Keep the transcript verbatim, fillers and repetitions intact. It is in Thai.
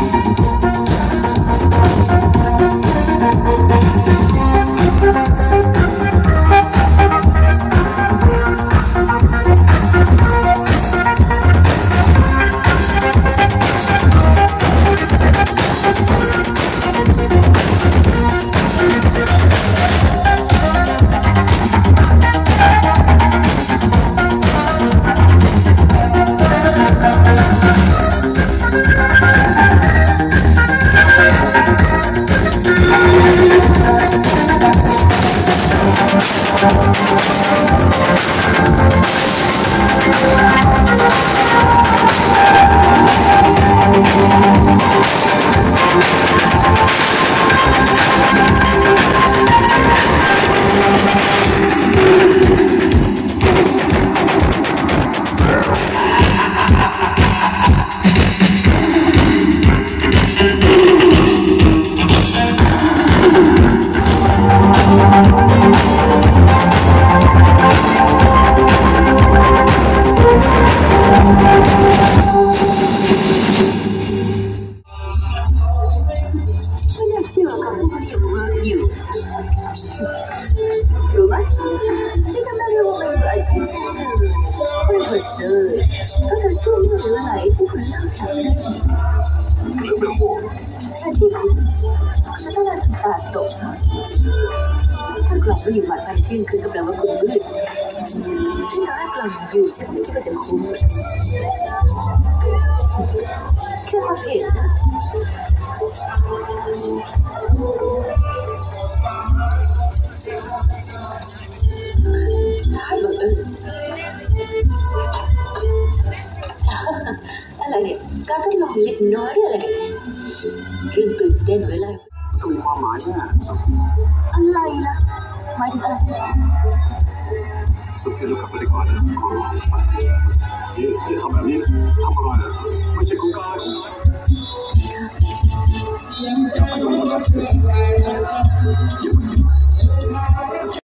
อะไรเนี่ยการทดลองเล็กน้อยหรืออะไรเรื่องตื่นเต้นไว้เลยต้องมีความหมายแน่อะไรล่ะหมายถึงอะไรโซเฟียลุกขึ้นไปดีกว่านะขอร้องนี่อย่าทำแบบนี้นะทำอะไรอ่ะไม่ใช่ของกายอย่ามาดูนะอย่ามา